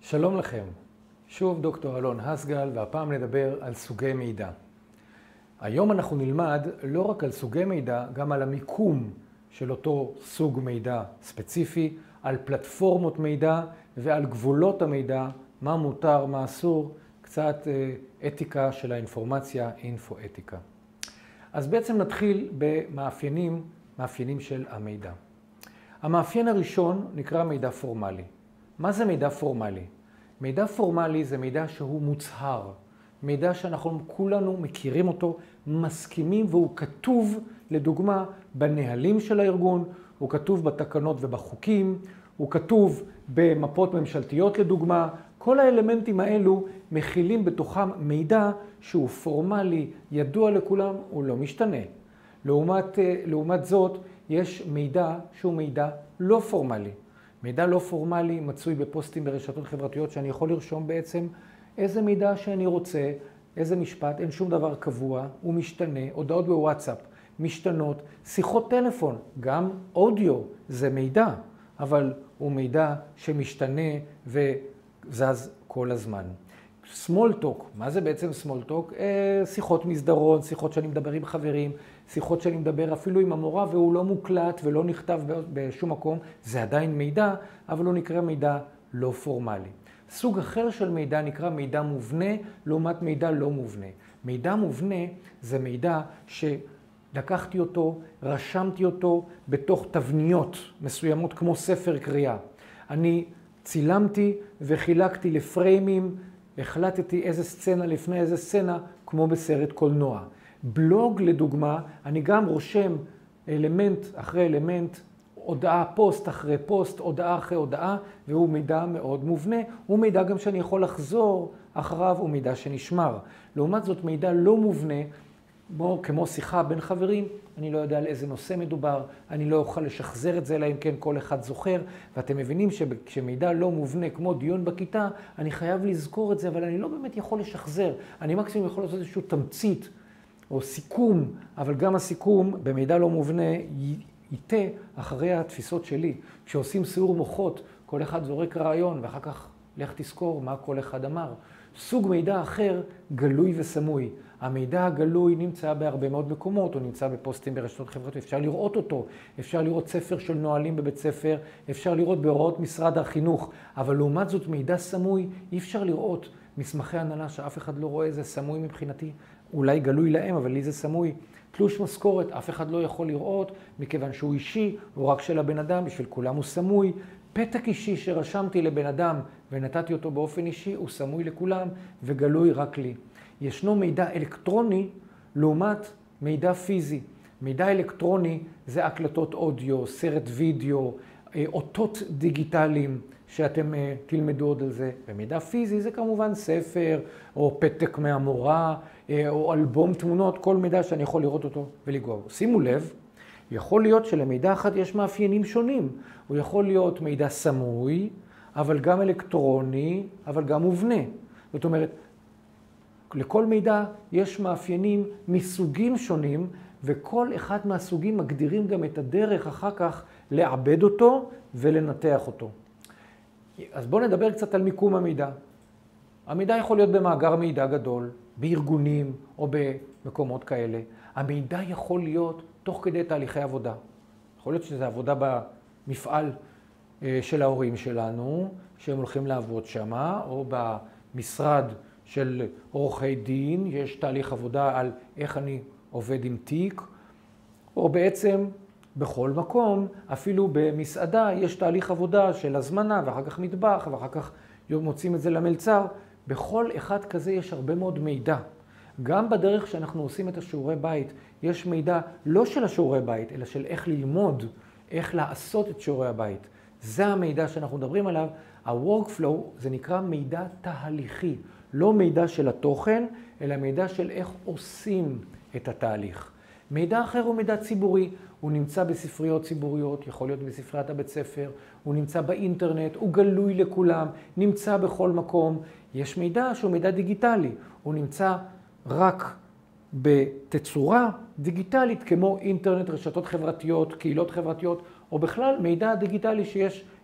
שלום לכם, שוב דוקטור אלון הסגל, והפעם נדבר על סוגי מידע. היום אנחנו נלמד לא רק על סוגי מידע, גם על המיקום של אותו סוג מידע ספציפי, על פלטפורמות מידע ועל גבולות המידע, מה מותר, מה אסור, קצת אתיקה של האינפורמציה, אינפואתיקה. אז בעצם נתחיל במאפיינים של המידע. המאפיין הראשון נקרא מידע פורמלי. מה זה מידע פורמלי? מידע פורמלי זה מידע שהוא מוצהר, מידע שאנחנו כולנו מכירים אותו, מסכימים, והוא כתוב, לדוגמה, בנהלים של הארגון, הוא כתוב בתקנות ובחוקים, הוא כתוב במפות ממשלתיות לדוגמה. כל האלמנטים האלו מכילים בתוכם מידע שהוא פורמלי, ידוע לכולם, הוא לא משתנה. לעומת זאת, יש מידע שהוא מידע לא פורמלי. מידע לא פורמלי מצוי בפוסטים ברשתות חברתיות שאני יכול לרשום בעצם איזה מידע שאני רוצה, איזה משפט, אין שום דבר קבוע, הוא משתנה, הודעות בוואטסאפ משתנות, שיחות טלפון, גם אודיו זה מידע, אבל הוא מידע שמשתנה וזז כל הזמן. small talk, מה זה בעצם small talk? שיחות מסדרון, שיחות שאני מדבר עם חברים, שיחות שאני מדבר אפילו עם המורה והוא לא מוקלט ולא נכתב בשום מקום, זה עדיין מידע, אבל הוא נקרא מידע לא פורמלי. סוג אחר של מידע נקרא מידע מובנה, לעומת מידע לא מובנה. מידע מובנה זה מידע שלקחתי אותו, רשמתי אותו בתוך תבניות מסוימות כמו ספר קריאה. אני צילמתי וחילקתי לפריימים, החלטתי איזה סצנה לפני איזה סצנה, כמו בסרט קולנוע. בלוג לדוגמה, אני גם רושם אלמנט אחרי אלמנט, הודעה פוסט אחרי פוסט, הודעה אחרי הודעה, והוא מידע מאוד מובנה. הוא מידע גם שאני יכול לחזור אחריו, הוא מידע שנשמר. לעומת זאת מידע לא מובנה, כמו שיחה בין חברים, אני לא יודע על איזה נושא מדובר, אני לא אוכל לשחזר את זה, אלא אם כן כל אחד זוכר, ואתם מבינים שכשמידע לא מובנה, כמו דיון בכיתה, אני חייב לזכור את זה, אבל אני לא באמת יכול לשחזר. אני מקסימום יכול לעשות איזשהו תמצית או סיכום, אבל גם הסיכום במידע לא מובנה ייתה אחרי התפיסות שלי. כשעושים סיעור מוחות, כל אחד זורק רעיון, ואחר כך לך תזכור מה כל אחד אמר. סוג מידע אחר, גלוי וסמוי. המידע הגלוי נמצא בהרבה מאוד מקומות, הוא נמצא בפוסטים ברשתות חברתיות, אפשר לראות אותו, אפשר לראות ספר של נהלים בבית ספר, אפשר לראות בהוראות משרד החינוך, אבל לעומת זאת מידע סמוי אי אפשר לראות. מסמכי הנהלה שאף אחד לא רואה, זה סמוי מבחינתי, אולי גלוי להם, אבל לי זה סמוי. תלוש משכורת, אף אחד לא יכול לראות, מכיוון שהוא אישי, הוא רק של הבן אדם, בשביל כולם הוא סמוי. פתק אישי שרשמתי לבן אדם ונתתי אותו באופן אישי, הוא סמוי לכולם וגלוי רק לי. ישנו מידע אלקטרוני לעומת מידע פיזי. מידע אלקטרוני זה הקלטות אודיו, סרט וידאו, אותות דיגיטליים שאתם תלמדו עוד על זה. ומידע פיזי זה כמובן ספר או פתק מהמורה או אלבום תמונות, כל מידע שאני יכול לראות אותו ולגוע בו. שימו לב, יכול להיות שלמידע אחד יש מאפיינים שונים. הוא יכול להיות מידע סמוי, אבל גם אלקטרוני, אבל גם מובנה. זאת אומרת, לכל מידע יש מאפיינים מסוגים שונים, וכל אחד מהסוגים מגדירים גם את הדרך אחר כך לעבד אותו ולנתח אותו. אז בואו נדבר קצת על מיקום המידע. המידע יכול להיות במאגר מידע גדול, בארגונים או במקומות כאלה. המידע יכול להיות תוך כדי תהליכי עבודה. יכול להיות שזה עבודה במפעל של ההורים שלנו, שהם הולכים לעבוד שמה, או במשרד של עורכי דין, יש תהליך עבודה על איך אני עובד עם תיק, או בעצם בכל מקום, אפילו במסעדה, יש תהליך עבודה של הזמנה, ואחר כך מטבח, ואחר כך מוצאים את זה למלצר. בכל אחד כזה יש הרבה מאוד מידע. גם בדרך שאנחנו עושים את השיעורי בית, יש מידע לא של השיעורי בית, אלא של איך ללמוד, איך לעשות את שיעורי הבית. זה המידע שאנחנו מדברים עליו. ה-workflow זה נקרא מידע תהליכי. לא מידע של התוכן, אלא מידע של איך עושים את התהליך. מידע אחר הוא מידע ציבורי. הוא נמצא בספריות ציבוריות, יכול להיות בספריית הבית ספר, הוא נמצא באינטרנט, הוא גלוי לכולם, נמצא בכל מקום. יש מידע שהוא מידע דיגיטלי. הוא נמצא רק בתצורה דיגיטלית כמו אינטרנט, רשתות חברתיות, קהילות חברתיות, או בכלל מידע דיגיטלי שיש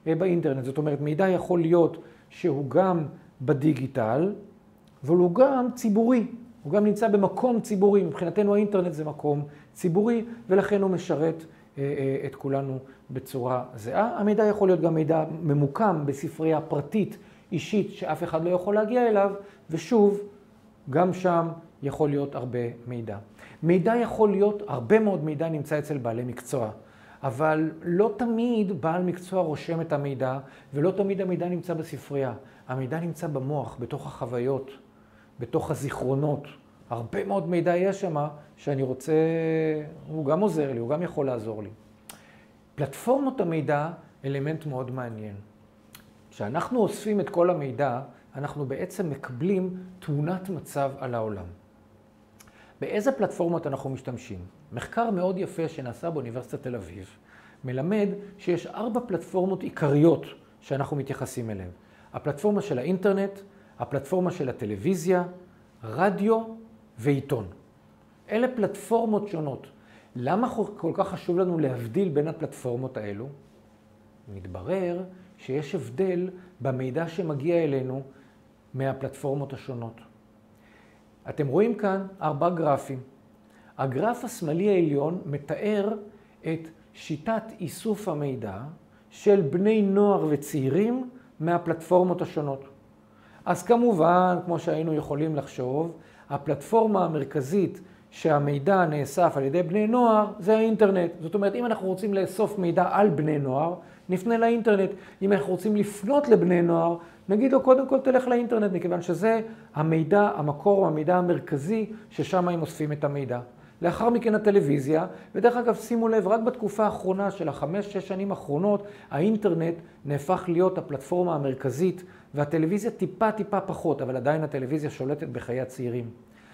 באינטרנט. זאת אומרת, מידע יכול להיות שהוא גם בדיגיטל, אבל הוא גם ציבורי. הוא גם נמצא במקום ציבורי. מבחינתנו האינטרנט זה מקום ציבורי, ולכן הוא משרת את כולנו בצורה זהה. המידע יכול להיות גם מידע ממוקם בספרייה פרטית, אישית, שאף אחד לא יכול להגיע אליו, ושוב, גם שם יכול להיות הרבה מידע. מידע יכול להיות, הרבה מאוד מידע נמצא אצל בעלי מקצוע, אבל לא תמיד בעל מקצוע רושם את המידע, ולא תמיד המידע נמצא בספרייה. המידע נמצא במוח, בתוך החוויות, בתוך הזיכרונות. הרבה מאוד מידע יש שם שאני רוצה, הוא גם עוזר לי, הוא גם יכול לעזור לי. פלטפורמות המידע, אלמנט מאוד מעניין. כשאנחנו אוספים את כל המידע, אנחנו בעצם מקבלים תמונת מצב על העולם. באיזה פלטפורמות אנחנו משתמשים? מחקר מאוד יפה שנעשה באוניברסיטת תל אביב, מלמד שיש 4 פלטפורמות עיקריות שאנחנו מתייחסים אליהן. הפלטפורמה של האינטרנט, הפלטפורמה של הטלוויזיה, רדיו ועיתון. אלה פלטפורמות שונות. למה כל כך חשוב לנו להבדיל בין הפלטפורמות האלו? מתברר שיש הבדל במידע שמגיע אלינו מהפלטפורמות השונות. אתם רואים כאן 4 גרפים. הגרף השמאלי העליון מתאר את שיטת איסוף המידע של בני נוער וצעירים מהפלטפורמות השונות. אז כמובן, כמו שהיינו יכולים לחשוב, הפלטפורמה המרכזית שהמידע נאסף על ידי בני נוער זה האינטרנט. זאת אומרת, אם אנחנו רוצים לאסוף מידע על בני נוער, נפנה לאינטרנט. אם אנחנו רוצים לפנות לבני נוער, נגיד לו קודם כל תלך לאינטרנט, מכיוון שזה המידע, המקור, המידע המרכזי ששם הם אוספים את המידע. לאחר מכן הטלוויזיה, ודרך אגב שימו לב, רק בתקופה האחרונה של 5-6 שנים האחרונות, האינטרנט נהפך להיות הפלטפורמה המרכזית, והטלוויזיה טיפה פחות, אבל עדיין הטלוויזיה שולטת בחיי הצעירים.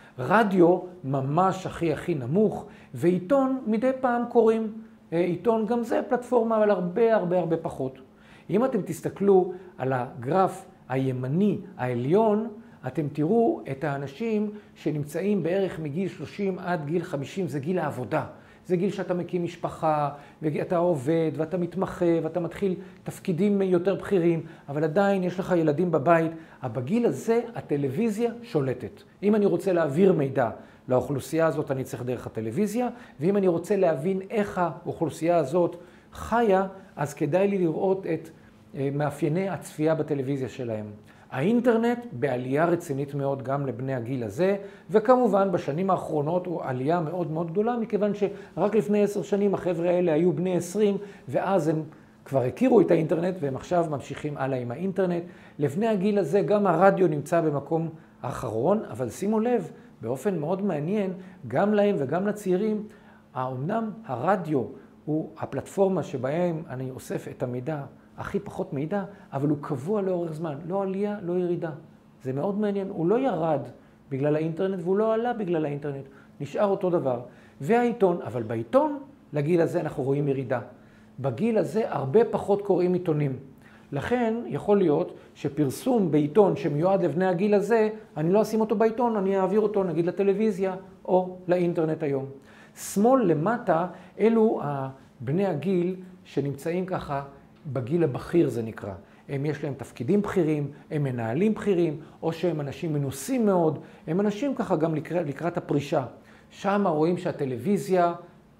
רדיו ממש הכי נמוך, ועיתון מדי פעם קוראים. עיתון גם זה פלטפורמה, אבל הרבה פחות. אם אתם תסתכלו על הגרף הימני העליון, אתם תראו את האנשים שנמצאים בערך מגיל 30 עד גיל 50, זה גיל העבודה. זה גיל שאתה מקים משפחה, ואתה עובד, ואתה מתמחה, ואתה מתחיל תפקידים יותר בכירים, אבל עדיין יש לך ילדים בבית. בגיל הזה הטלוויזיה שולטת. אם אני רוצה להעביר מידע לאוכלוסייה הזאת, אני צריך דרך הטלוויזיה, ואם אני רוצה להבין איך האוכלוסייה הזאת חיה, אז כדאי לי לראות את מאפייני הצפייה בטלוויזיה שלהם. האינטרנט בעלייה רצינית מאוד גם לבני הגיל הזה, וכמובן בשנים האחרונות הוא עלייה מאוד גדולה, מכיוון שרק לפני 10 שנים החבר'ה האלה היו בני 20, ואז הם כבר הכירו את האינטרנט, והם עכשיו ממשיכים הלאה עם האינטרנט. לבני הגיל הזה גם הרדיו נמצא במקום האחרון, אבל שימו לב, באופן מאוד מעניין, גם להם וגם לצעירים, אמנם הרדיו הוא הפלטפורמה שבהם אני אוסף את המידע, הכי פחות מידע, אבל הוא קבוע לאורך זמן, לא עלייה, לא ירידה. זה מאוד מעניין, הוא לא ירד בגלל האינטרנט והוא לא עלה בגלל האינטרנט, נשאר אותו דבר. והעיתון, אבל בעיתון, לגיל הזה אנחנו רואים ירידה. בגיל הזה הרבה פחות קוראים עיתונים. לכן יכול להיות שפרסום בעיתון שמיועד לבני הגיל הזה, אני לא אשים אותו בעיתון, אני אעביר אותו נגיד לטלוויזיה או לאינטרנט היום. שמאל למטה, אלו בני הגיל שנמצאים ככה, בגיל הבכיר זה נקרא. יש להם תפקידים בכירים, הם מנהלים בכירים, או שהם אנשים מנוסים מאוד, הם אנשים ככה גם לקראת הפרישה. שם רואים שהטלוויזיה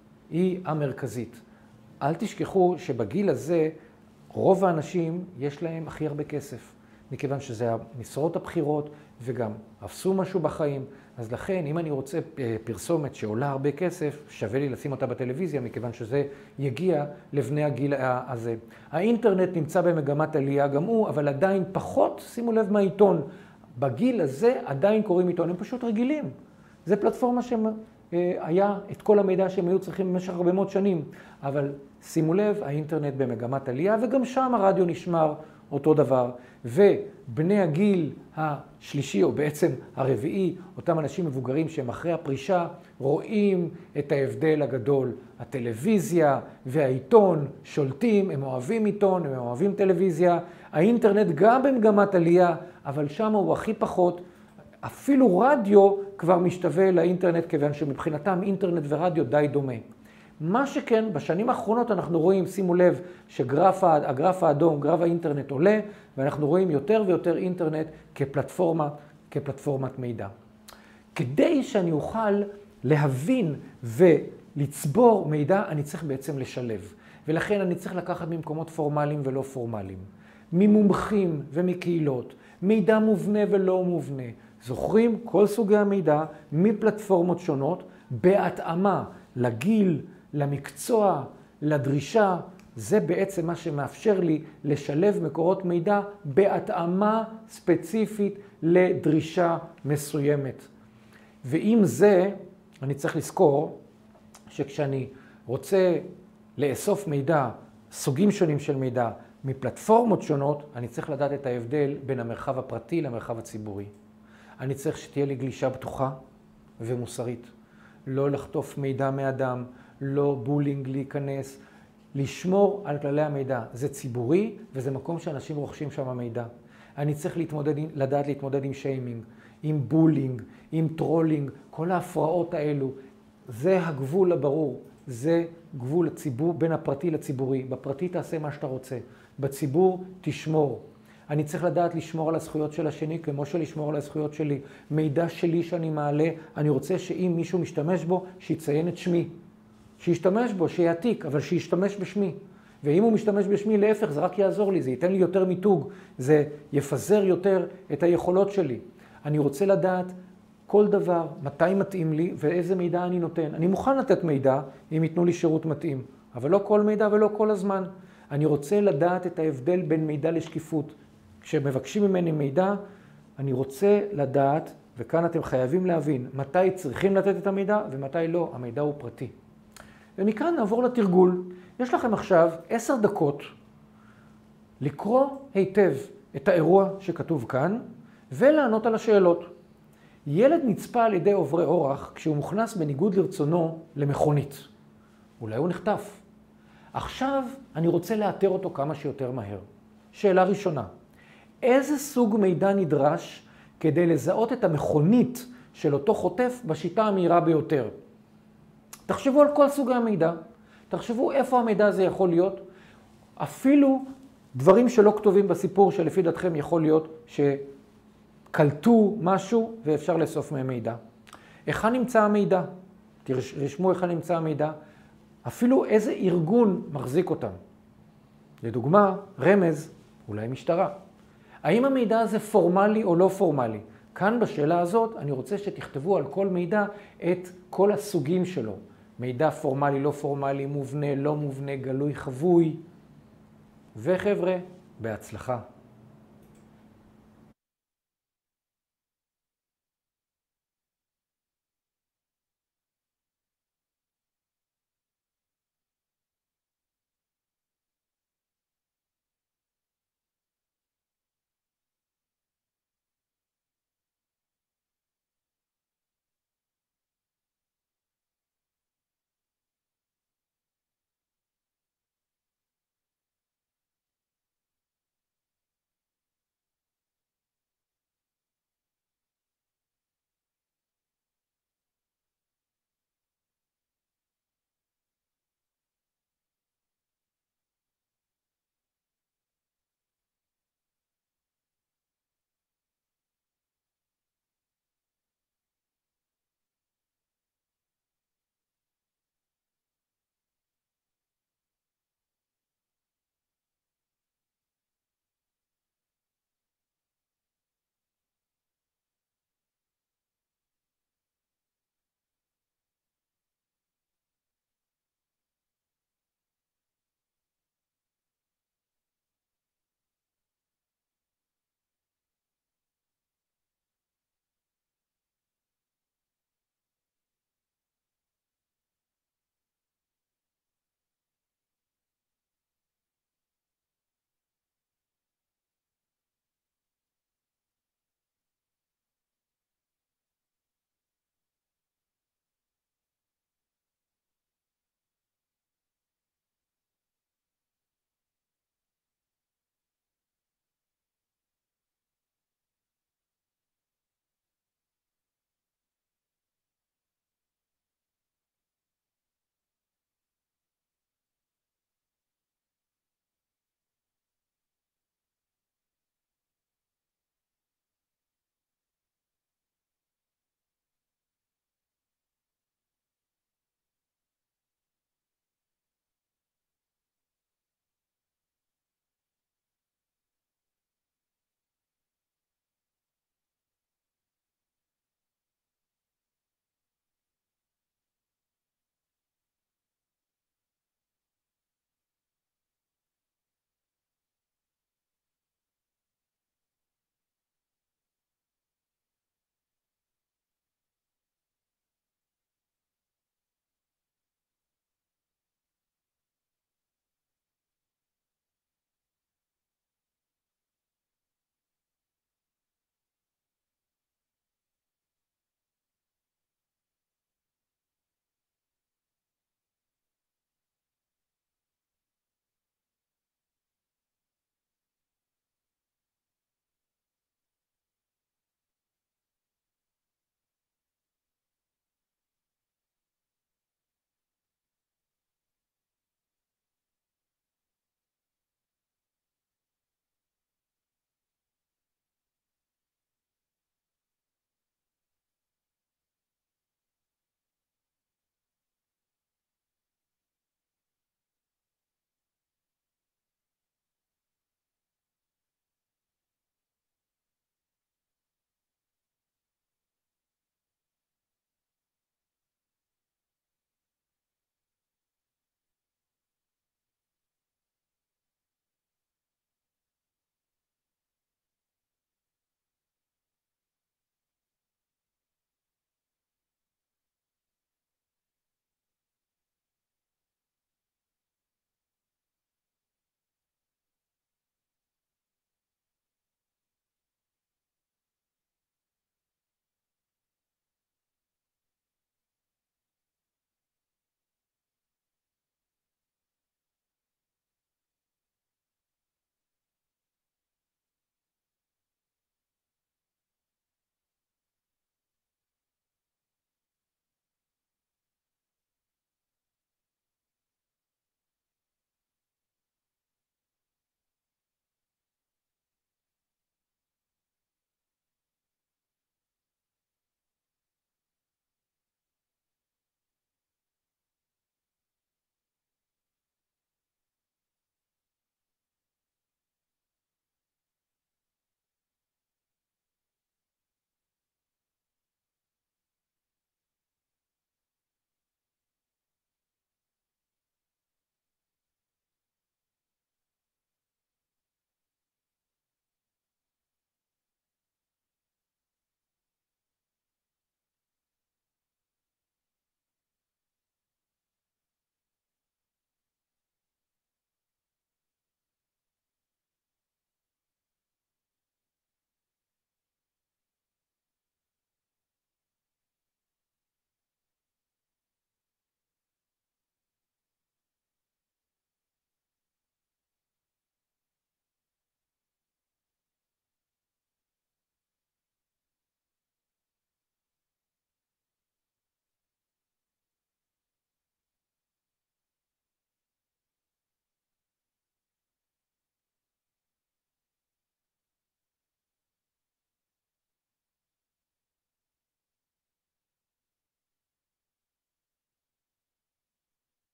היא המרכזית. אל תשכחו שבגיל הזה רוב האנשים יש להם הכי הרבה כסף, מכיוון שזה המשרות הבכירות וגם עשו משהו בחיים. אז לכן, אם אני רוצה פרסומת שעולה הרבה כסף, שווה לי לשים אותה בטלוויזיה, מכיוון שזה יגיע לבני הגיל הזה. האינטרנט נמצא במגמת עלייה גם הוא, אבל עדיין פחות, שימו לב מהעיתון. בגיל הזה עדיין קוראים עיתון, הם פשוט רגילים. זה פלטפורמה שהיה את כל המידע שהם היו צריכים במשך הרבה מאוד שנים. אבל שימו לב, האינטרנט במגמת עלייה, וגם שם הרדיו נשמר אותו דבר. ובני הגיל השלישי, או בעצם הרביעי, אותם אנשים מבוגרים שהם אחרי הפרישה, רואים את ההבדל הגדול. הטלוויזיה והעיתון שולטים, הם אוהבים עיתון, הם אוהבים טלוויזיה. האינטרנט גם במגמת עלייה, אבל שם הוא הכי פחות. אפילו רדיו כבר משתווה לאינטרנט, כיוון שמבחינתם אינטרנט ורדיו די דומה. מה שכן, בשנים האחרונות אנחנו רואים, שימו לב, שהגרף האדום, גרף האינטרנט עולה, ואנחנו רואים יותר ויותר אינטרנט כפלטפורמת מידע. כדי שאני אוכל להבין ולצבור מידע, אני צריך בעצם לשלב. ולכן אני צריך לקחת ממקומות פורמליים ולא פורמליים. ממומחים ומקהילות, מידע מובנה ולא מובנה. זוכרים כל סוגי המידע מפלטפורמות שונות, בהתאמה לגיל, למקצוע, לדרישה. זה בעצם מה שמאפשר לי לשלב מקורות מידע בהתאמה ספציפית לדרישה מסוימת. ועם זה אני צריך לזכור שכשאני רוצה לאסוף מידע, סוגים שונים של מידע, מפלטפורמות שונות, אני צריך לדעת את ההבדל בין המרחב הפרטי למרחב הציבורי. אני צריך שתהיה לי גלישה בטוחה ומוסרית. לא לחטוף מידע מאדם, לא בולינג להיכנס, לשמור על כללי המידע. זה ציבורי וזה מקום שאנשים רוכשים שם מידע. אני צריך לדעת להתמודד עם שיימינג, עם בולינג, עם טרולינג, כל ההפרעות האלו. זה הגבול הברור, זה גבול הציבור בין הפרטי לציבורי. בפרטי תעשה מה שאתה רוצה, בציבור תשמור. אני צריך לדעת לשמור על הזכויות של השני כמו שלשמור על הזכויות שלי. מידע שלי שאני מעלה, אני רוצה שאם מישהו משתמש בו, שיציין את שמי. שישתמש בו, שיעתיק, אבל שישתמש בשמי. ואם הוא משתמש בשמי, להפך, זה רק יעזור לי, זה ייתן לי יותר מיתוג, זה יפזר יותר את היכולות שלי. אני רוצה לדעת כל דבר, מתי מתאים לי ואיזה מידע אני נותן. אני מוכן לתת מידע אם ייתנו לי שירות מתאים, אבל לא כל מידע ולא כל הזמן. אני רוצה לדעת את ההבדל בין מידע לשקיפות. כשמבקשים ממני מידע, אני רוצה לדעת, וכאן אתם חייבים להבין, מתי צריכים לתת את המידע ומתי לא, המידע הוא פרטי. ומכאן נעבור לתרגול. יש לכם עכשיו 10 דקות לקרוא היטב את האירוע שכתוב כאן, ולענות על השאלות. ילד נצפה על ידי עוברי אורח כשהוא מוכנס בניגוד לרצונו למכונית. אולי הוא נחטף. עכשיו אני רוצה לאתר אותו כמה שיותר מהר. שאלה ראשונה, איזה סוג מידע נדרש כדי לזהות את המכונית של אותו חוטף בשיטה המהירה ביותר? תחשבו על כל סוגי המידע. תחשבו איפה המידע הזה יכול להיות. אפילו דברים שלא כתובים בסיפור שלפי דעתכם יכול להיות שקלטו משהו ואפשר לאסוף מהם מידע. היכן נמצא המידע? תרשמו היכן נמצא המידע. אפילו איזה ארגון מחזיק אותם. לדוגמה, רמז, אולי משטרה. האם המידע הזה פורמלי או לא פורמלי? כאן בשאלה הזאת אני רוצה שתכתבו על כל מידע את כל הסוגים שלו. מידע פורמלי, לא פורמלי, מובנה, לא מובנה, גלוי, חבוי. וחבר'ה, בהצלחה.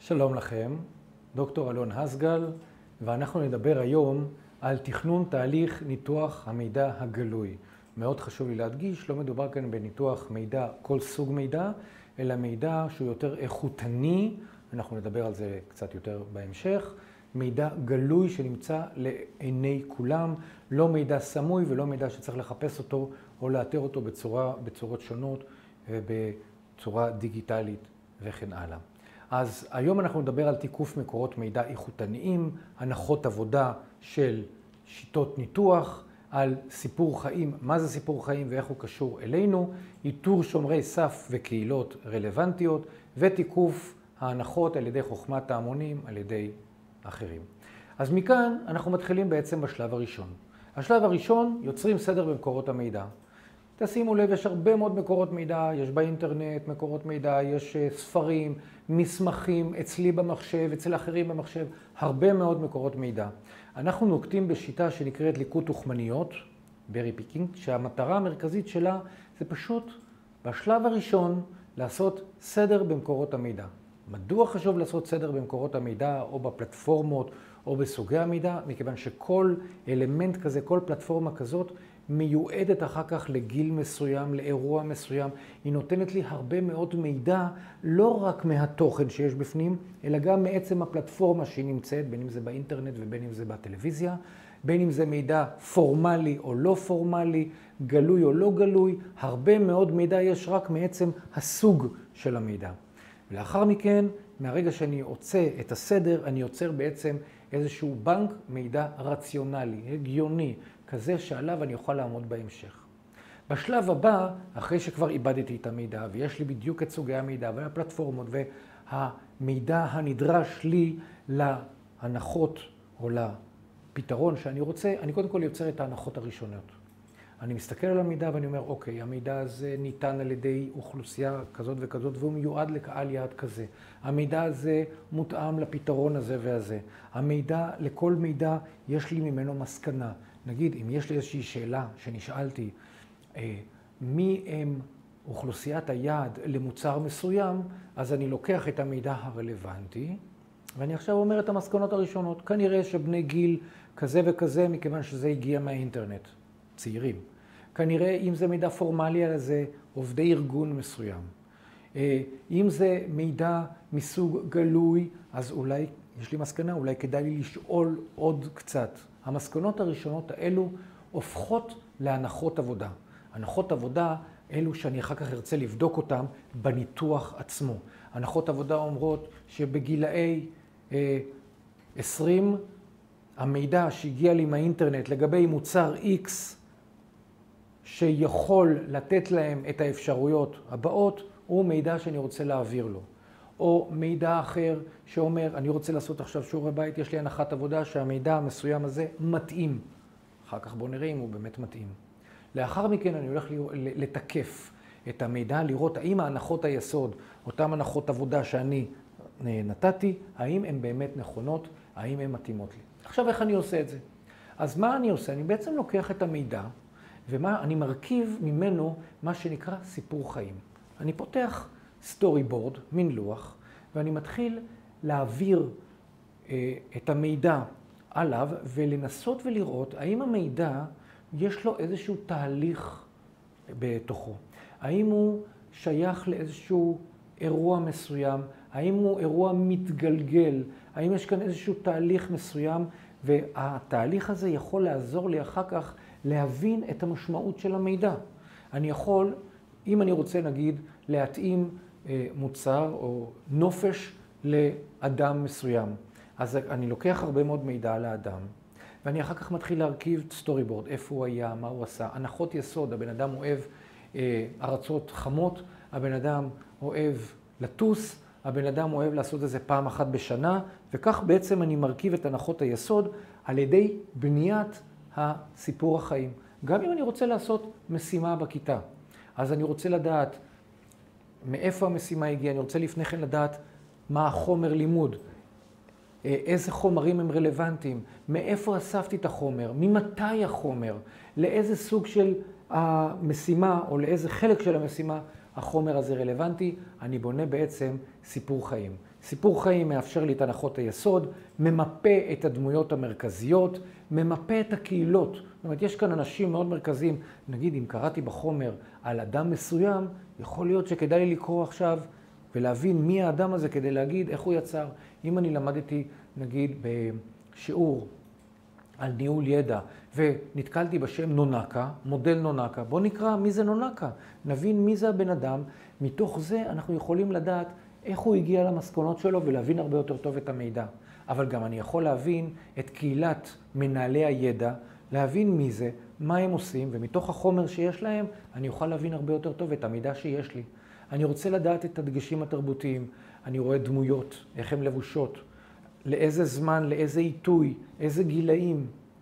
שלום לכם, דוקטור אלון הסגל, ואנחנו נדבר היום על תכנון תהליך ניתוח המידע הגלוי. מאוד חשוב לי להדגיש, לא מדובר כאן בניתוח מידע, כל סוג מידע, אלא מידע שהוא יותר איכותני, אנחנו נדבר על זה קצת יותר בהמשך, מידע גלוי שנמצא לעיני כולם, לא מידע סמוי ולא מידע שצריך לחפש אותו או לאתר אותו בצורות שונות ובצורה דיגיטלית וכן הלאה. אז היום אנחנו נדבר על תיקוף מקורות מידע איכותניים, הנחות עבודה של שיטות ניתוח, על סיפור חיים, מה זה סיפור חיים ואיך הוא קשור אלינו, איתור שומרי סף וקהילות רלוונטיות, ותיקוף ההנחות על ידי חוכמת ההמונים, על ידי אחרים. אז מכאן אנחנו מתחילים בעצם בשלב הראשון. השלב הראשון, יוצרים סדר במקורות המידע. תשימו לב, יש הרבה מאוד מקורות מידע, יש באינטרנט מקורות מידע, יש ספרים, מסמכים, אצלי במחשב, אצל אחרים במחשב, הרבה מאוד מקורות מידע. אנחנו נוקטים בשיטה שנקראת ליקוט תוכמניות, ברי פיקינג, שהמטרה המרכזית שלה זה פשוט בשלב הראשון לעשות סדר במקורות המידע. מדוע חשוב לעשות סדר במקורות המידע או בפלטפורמות או בסוגי המידע? מכיוון שכל אלמנט כזה, כל פלטפורמה כזאת, מיועדת אחר כך לגיל מסוים, לאירוע מסוים. היא נותנת לי הרבה מאוד מידע, לא רק מהתוכן שיש בפנים, אלא גם מעצם הפלטפורמה שהיא נמצאת, בין אם זה באינטרנט ובין אם זה בטלוויזיה, בין אם זה מידע פורמלי או לא פורמלי, גלוי או לא גלוי. הרבה מאוד מידע יש רק מעצם הסוג של המידע. ולאחר מכן, מהרגע שאני עושה את הסדר, אני יוצר בעצם איזשהו בנק מידע רציונלי, הגיוני, כזה שעליו אני אוכל לעמוד בהמשך. בשלב הבא, אחרי שכבר איבדתי את המידע, ויש לי בדיוק את סוגי המידע והפלטפורמות והמידע הנדרש לי להנחות או לפתרון שאני רוצה, אני קודם כל יוצר את ההנחות הראשונות. אני מסתכל על המידע ואני אומר, אוקיי, המידע הזה ניתן על ידי אוכלוסייה כזאת וכזאת, והוא מיועד לקהל יעד כזה. המידע הזה מותאם לפתרון הזה והזה. המידע, לכל מידע יש לי ממנו מסקנה. נגיד, אם יש לי איזושהי שאלה שנשאלתי, מי הם אוכלוסיית היעד למוצר מסוים, אז אני לוקח את המידע הרלוונטי, ואני עכשיו אומר את המסקנות הראשונות. כנראה שבני גיל כזה וכזה, מכיוון שזה הגיע מהאינטרנט. צעירים. כנראה אם זה מידע פורמלי על זה, עובדי ארגון מסוים. אם זה מידע מסוג גלוי, אז אולי, יש לי מסקנה, אולי כדאי לי לשאול עוד קצת. המסקנות הראשונות האלו הופכות להנחות עבודה. הנחות עבודה אלו שאני אחר כך ארצה לבדוק אותם בניתוח עצמו. הנחות עבודה אומרות שבגילאי 20, המידע שהגיע לי מהאינטרנט לגבי מוצר X, שיכול לתת להם את האפשרויות הבאות, הוא מידע שאני רוצה להעביר לו. או מידע אחר שאומר, אני רוצה לעשות עכשיו שיעורי בית, יש לי הנחת עבודה שהמידע המסוים הזה מתאים. אחר כך בוא נראה אם הוא באמת מתאים. לאחר מכן אני הולך לתקף את המידע, לראות האם ההנחות היסוד, אותן הנחות עבודה שאני נתתי, האם הן באמת נכונות, האם הן מתאימות לי. עכשיו איך אני עושה את זה? אז מה אני עושה? אני בעצם לוקח את המידע, ואני מרכיב ממנו מה שנקרא סיפור חיים. אני פותח סטורי בורד, מין לוח, ואני מתחיל להעביר את המידע עליו, ולנסות ולראות האם המידע יש לו איזשהו תהליך בתוכו. האם הוא שייך לאיזשהו אירוע מסוים, האם הוא אירוע מתגלגל, האם יש כאן איזשהו תהליך מסוים, והתהליך הזה יכול לעזור לי אחר כך להבין את המשמעות של המידע. אני יכול, אם אני רוצה נגיד, להתאים מוצר או נופש לאדם מסוים. אז אני לוקח הרבה מאוד מידע על האדם, ואני אחר כך מתחיל להרכיב סטורי בורד, איפה הוא היה, מה הוא עשה. הנחות יסוד, הבן אדם אוהב ארצות חמות, הבן אדם אוהב לטוס, הבן אדם אוהב לעשות את זה פעם אחת בשנה, וכך בעצם אני מרכיב את הנחות היסוד על ידי בניית הסיפור החיים. גם אם אני רוצה לעשות משימה בכיתה, אז אני רוצה לדעת מאיפה המשימה הגיעה, אני רוצה לפני כן לדעת מה החומר לימוד, איזה חומרים הם רלוונטיים, מאיפה אספתי את החומר, ממתי החומר, לאיזה סוג של המשימה או לאיזה חלק של המשימה החומר הזה רלוונטי. אני בונה בעצם סיפור חיים. סיפור חיים מאפשר לי את הנחות היסוד, ממפה את הדמויות המרכזיות, ממפה את הקהילות. זאת אומרת, יש כאן אנשים מאוד מרכזיים. נגיד, אם קראתי בחומר על אדם מסוים, יכול להיות שכדאי לי לקרוא עכשיו ולהבין מי האדם הזה כדי להגיד איך הוא יצר. אם אני למדתי, נגיד, בשיעור על ניהול ידע, ונתקלתי בשם נונקה, מודל נונקה, בוא נקרא מי זה נונקה, נבין מי זה הבן אדם, מתוך זה אנחנו יכולים לדעת איך הוא הגיע למסקנות שלו ולהבין הרבה יותר טוב את המידע. אבל גם אני יכול להבין את קהילת מנהלי הידע, להבין מי זה, מה הם עושים, ומתוך החומר שיש להם אני אוכל להבין הרבה יותר טוב את המידע שיש לי. אני רוצה לדעת את הדגשים התרבותיים, אני רואה דמויות, איך הן לבושות, לאיזה זמן, לאיזה עיתוי, איזה גילאים,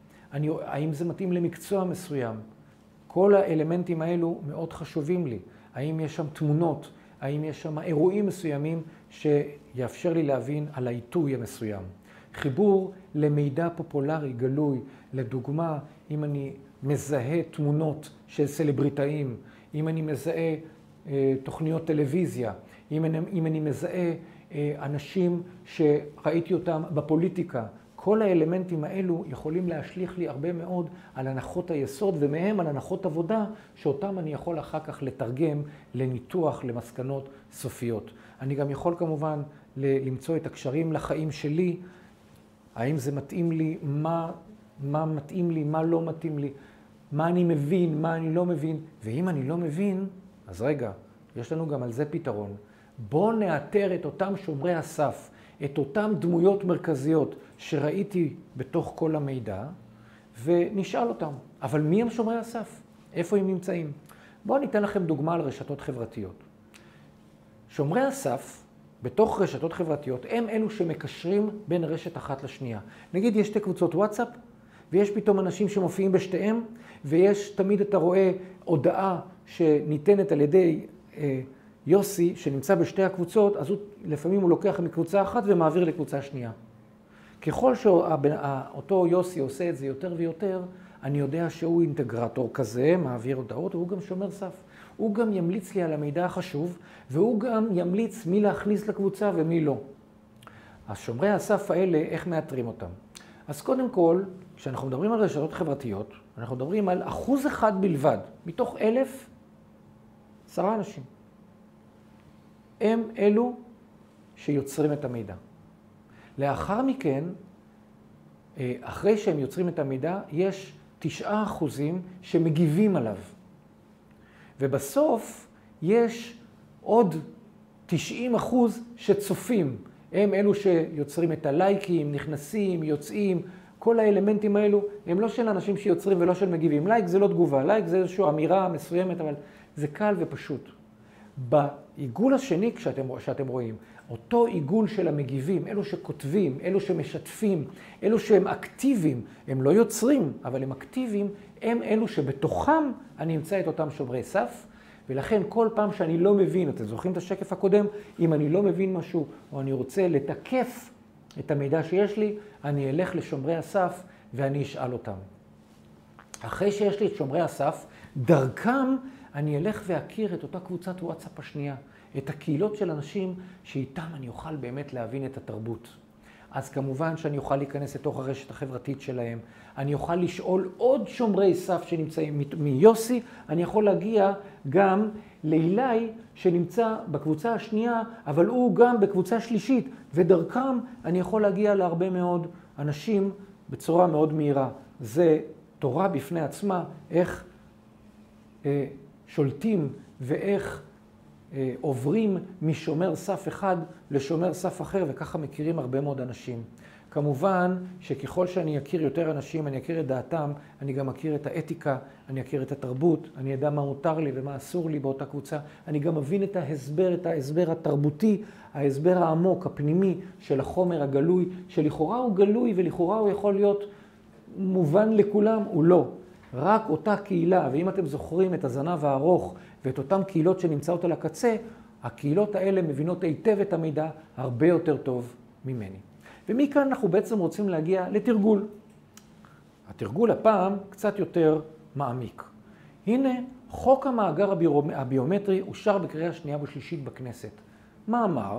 האם זה מתאים למקצוע מסוים. כל האלמנטים האלו מאוד חשובים לי. האם יש שם תמונות, האם יש שם אירועים מסוימים שיאפשר לי להבין על העיתוי המסוים. חיבור למידע פופולרי, גלוי, לדוגמה, אם אני מזהה תמונות של סלבריטאים, אם אני מזהה תוכניות טלוויזיה, אם אני מזהה אנשים שראיתי אותם בפוליטיקה, כל האלמנטים האלו יכולים להשליך לי הרבה מאוד על הנחות היסוד, ומהם על הנחות עבודה, שאותם אני יכול אחר כך לתרגם לניתוח, למסקנות סופיות. אני גם יכול כמובן למצוא את הקשרים לחיים שלי, האם זה מתאים לי, מה מתאים לי, מה לא מתאים לי, מה אני מבין, מה אני לא מבין, ואם אני לא מבין, אז רגע, יש לנו גם על זה פתרון. בואו נאתר את אותם שומרי הסף, את אותם דמויות מרכזיות שראיתי בתוך כל המידע, ונשאל אותם. אבל מי הם שומרי הסף? איפה הם נמצאים? בואו ניתן לכם דוגמה על רשתות חברתיות. שומרי הסף, בתוך רשתות חברתיות, הם אלו שמקשרים בין רשת אחת לשנייה. נגיד, יש שתי קבוצות וואטסאפ, ויש פתאום אנשים שמופיעים בשתיהם, ויש תמיד אתה רואה הודעה שניתנת על ידי יוסי, שנמצא בשתי הקבוצות, אז לפעמים הוא לוקח מקבוצה אחת ומעביר לקבוצה שנייה. ככל שאותו יוסי עושה את זה יותר ויותר, אני יודע שהוא אינטגרטור כזה, מעביר הודעות, והוא גם שומר סף. הוא גם ימליץ לי על המידע החשוב, והוא גם ימליץ מי להכניס לקבוצה ומי לא. אז שומרי הסף האלה, איך מאתרים אותם? אז קודם כל, כשאנחנו מדברים על רשתות חברתיות, אנחנו מדברים על 1% בלבד, מתוך 1,000, 10 אנשים. הם אלו שיוצרים את המידע. לאחר מכן, אחרי שהם יוצרים את המידע, יש 9% שמגיבים עליו. ובסוף יש עוד 90% שצופים. הם אלו שיוצרים את הלייקים, נכנסים, יוצאים, כל האלמנטים האלו הם לא של אנשים שיוצרים ולא של מגיבים. לייק זה לא תגובה, לייק זה איזושהי אמירה מסוימת, אבל זה קל ופשוט. בעיגול השני, שאתם רואים, אותו עיגול של המגיבים, אלו שכותבים, אלו שמשתפים, אלו שהם אקטיביים, הם לא יוצרים, אבל הם אקטיביים, הם אלו שבתוכם אני אמצא את אותם שומרי סף, ולכן כל פעם שאני לא מבין, אתם זוכרים את השקף הקודם, אם אני לא מבין משהו, או אני רוצה לתקף את המידע שיש לי, אני אלך לשומרי הסף ואני אשאל אותם. אחרי שיש לי את שומרי הסף, דרכם אני אלך ואכיר את אותה קבוצת וואטסאפ השנייה, את הקהילות של אנשים שאיתם אני אוכל באמת להבין את התרבות. אז כמובן שאני אוכל להיכנס לתוך הרשת החברתית שלהם, אני אוכל לשאול עוד שומרי סף שנמצאים מיוסי, אני יכול להגיע גם לאילי שנמצא בקבוצה השנייה, אבל הוא גם בקבוצה שלישית, ודרכם אני יכול להגיע להרבה מאוד אנשים בצורה מאוד מהירה. זה תורה בפני עצמה, איך שולטים ואיך עוברים משומר סף אחד לשומר סף אחר, וככה מכירים הרבה מאוד אנשים. כמובן שככל שאני אכיר יותר אנשים, אני אכיר את דעתם, אני גם אכיר את האתיקה, אני אכיר את התרבות, אני אדע מה מותר לי ומה אסור לי באותה קבוצה, אני גם מבין את ההסבר התרבותי, ההסבר העמוק, הפנימי של החומר הגלוי, שלכאורה הוא גלוי ולכאורה הוא יכול להיות מובן לכולם, הוא לא. רק אותה קהילה, ואם אתם זוכרים את הזנב הארוך ואת אותן קהילות שנמצאות על הקצה, הקהילות האלה מבינות היטב את המידע הרבה יותר טוב ממני. ומכאן אנחנו בעצם רוצים להגיע לתרגול. התרגול הפעם קצת יותר מעמיק. הנה, חוק המאגר הביומטרי אושר בקריאה שנייה ושלישית בכנסת. מה אמר?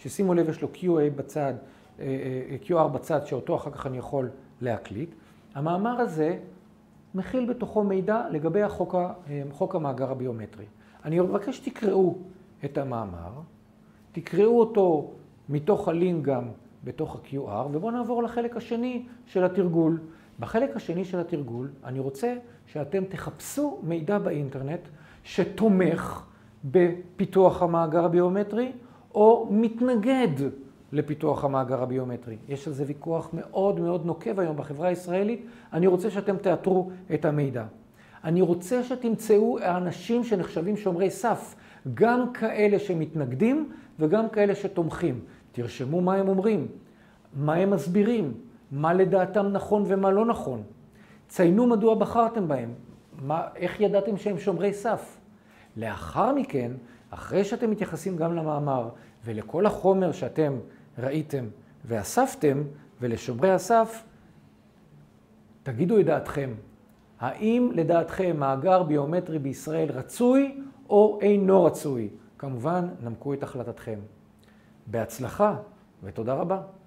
ששימו לב, יש לו QA בצד, QR בצד, שאותו אחר כך אני יכול להקליט. המאמר הזה מכיל בתוכו מידע לגבי חוק המאגר הביומטרי. אני מבקש שתקראו את המאמר, תקראו אותו מתוך הלינק גם בתוך ה-QR, ובואו נעבור לחלק השני של התרגול. בחלק השני של התרגול אני רוצה שאתם תחפשו מידע באינטרנט שתומך בפיתוח המאגר הביומטרי או מתנגד לפיתוח המאגר הביומטרי. יש על זה ויכוח מאוד מאוד נוקב היום בחברה הישראלית. אני רוצה שאתם תאתרו את המידע. אני רוצה שתמצאו האנשים שנחשבים שומרי סף, גם כאלה שמתנגדים וגם כאלה שתומכים. תרשמו מה הם אומרים, מה הם מסבירים, מה לדעתם נכון ומה לא נכון. ציינו מדוע בחרתם בהם, איך ידעתם שהם שומרי סף. לאחר מכן, אחרי שאתם מתייחסים גם למאמר ולכל החומר שאתם ראיתם ואספתם, ולשומרי הסף, תגידו את דעתכם. האם לדעתכם מאגר ביומטרי בישראל רצוי או אינו רצוי? כמובן, נמקו את החלטתכם. בהצלחה ותודה רבה.